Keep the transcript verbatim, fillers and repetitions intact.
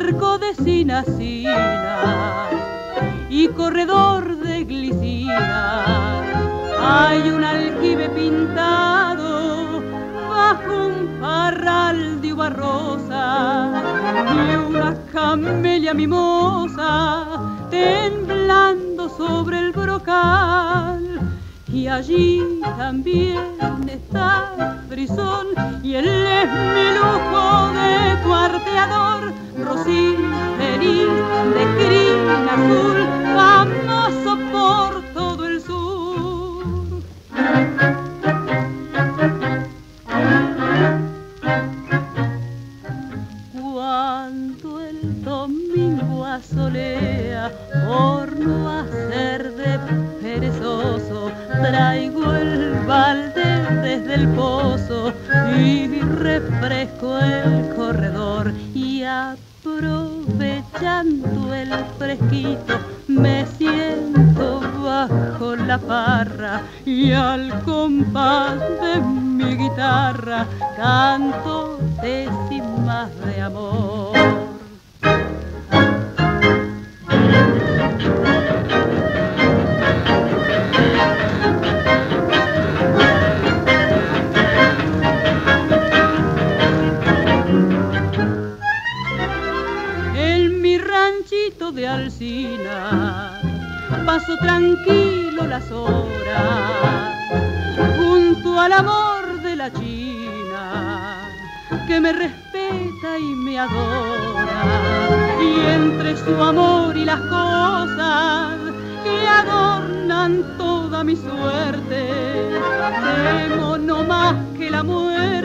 cerco de cinacina y corredor de glicina. Hay un aljibe pintado bajo un parral de uva rosa y una camelia mimosa temblando sobre el brocal. Y allí también está Frisón y él es mi lujo de cuarteador, rosín feliz de crin azul, famoso por todo el sur. Cuando el domingo asolea, por no hacer de perezoso, traigo el balde desde el pozo y refresco el corredor, y aprovechando el fresquito me siento bajo la parra y al compás de mi guitarra canto décimas de amor. De Alsina paso tranquilo las horas junto al amor de la China que me respeta y me adora, y entre su amor y las cosas que adornan toda mi suerte temo no más que la muerte